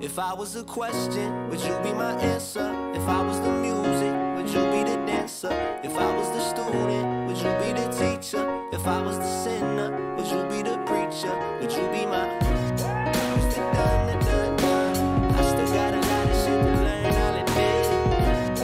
If I was a question, would you be my answer? If I was the music, would you be the dancer? If I was the student, would you be the teacher? If I was the sinner, would you be the preacher? Would you be my I still got a lot of shit to learn, I'll admit it.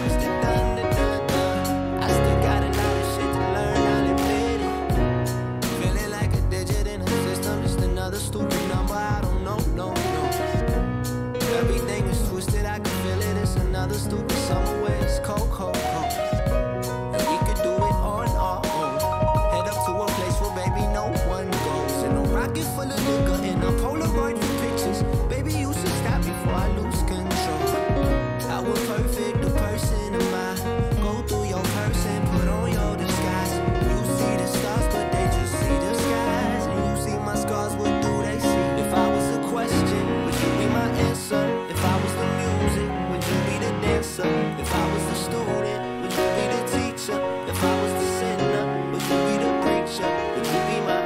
I still got a lot of shit to learn, I'll admit it. Feeling like a digit in a system, just another stupid number, I don't know, no. Everything is twisted, I can feel it, it's another stupid summer where it's cold, cold, cold. And we could do it on our own. Head up to a place where baby no one goes. In a rocket full of liquor and a Polaroid for pictures. Baby, you should stop before I lose control. How perfect the person am I? Go through your person, put on your disguise. You see the stars, but they just see the skies. And you see my scars, what do they see? If I was a question, would you be my answer? If I was the music, would you be the dancer? If I was the student, would you be the teacher? If I was the sinner, would you be the preacher? Would you be my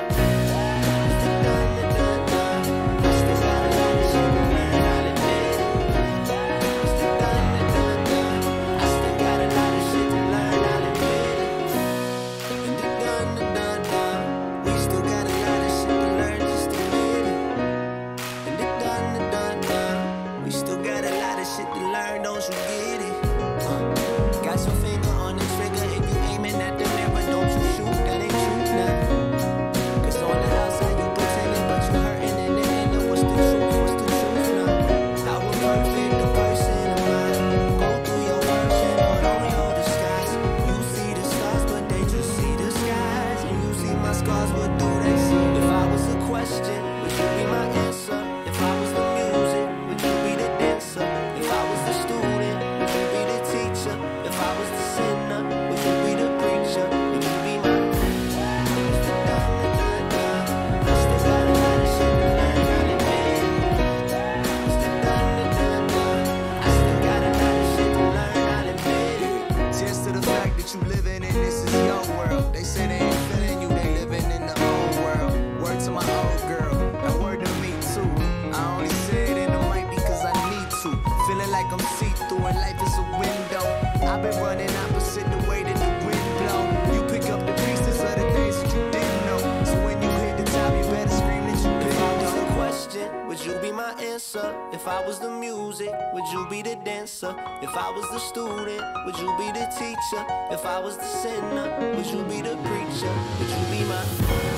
If I was the music, would you be the dancer? If I was the student, would you be the teacher? If I was the sinner, would you be the preacher? Would you be my